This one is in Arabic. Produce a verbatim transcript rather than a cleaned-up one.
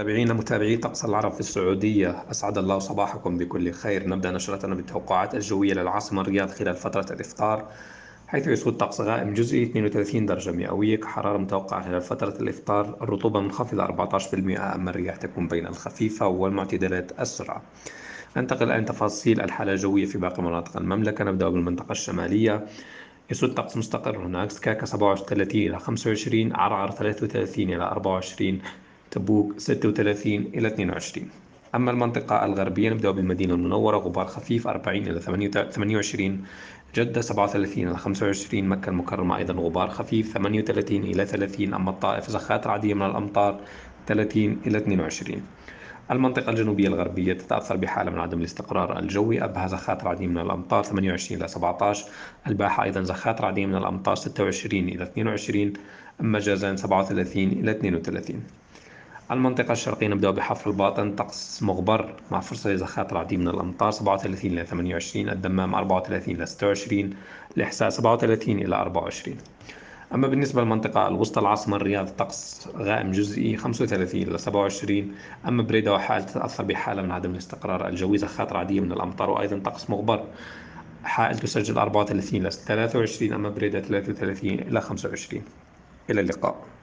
متابعينا متابعي طقس العرب في السعودية، أسعد الله صباحكم بكل خير. نبدأ نشرتنا بالتوقعات الجوية للعاصمة الرياض خلال فترة الإفطار، حيث يسود طقس غائم جزئي اثنين وثلاثين درجة مئوية كحرارة متوقعة خلال فترة الإفطار. الرطوبة منخفضة أربعة عشر بالمئة، أما الرياح تكون بين الخفيفة والمعتدلة السرعة. ننتقل الآن تفاصيل الحالة الجوية في باقي مناطق المملكة. نبدأ بالمنطقة الشمالية. يسود طقس مستقر هناك. سكاكا سبعة وثلاثين إلى خمسة وعشرين، عرعر ثلاثة وثلاثين إلى أربعة وعشرين، تبوك ستة وثلاثين إلى اثنين وعشرين. أما المنطقة الغربية نبدأ بالمدينة المنورة، غبار خفيف أربعين إلى ثمانية وعشرين، جدة سبعة وثلاثين إلى خمسة وعشرين، مكة المكرمة أيضا غبار خفيف ثمانية وثلاثين إلى ثلاثين، أما الطائف زخات رعدية من الأمطار ثلاثين إلى اثنين وعشرين. المنطقة الجنوبية الغربية تتأثر بحالة من عدم الاستقرار الجوي، أبها زخات رعدية من الأمطار ثمانية وعشرين إلى سبعة عشر، الباحة أيضا زخات رعدية من الأمطار ستة وعشرين إلى اثنين وعشرين، أما جازان سبعة وثلاثين إلى اثنين وثلاثين. المنطقة الشرقية نبدأ بحفر الباطن، طقس مغبر مع فرصة لزخات رعدية من الأمطار سبعة وثلاثين إلى ثمانية وعشرين، الدمام أربعة وثلاثين إلى ستة وعشرين، الإحساء سبعة وثلاثين إلى أربعة وعشرين. أما بالنسبة للمنطقة الوسطى العاصمة الرياض طقس غائم جزئي خمسة وثلاثين إلى سبعة وعشرين، أما بريدة وحال تتأثر بحالة من عدم الاستقرار الجوي، زخات رعدية من الأمطار وأيضا طقس مغبر. حائل تسجل أربعة وثلاثين إلى ثلاثة وعشرين، أما بريدة ثلاثة وثلاثين إلى خمسة وعشرين. إلى اللقاء.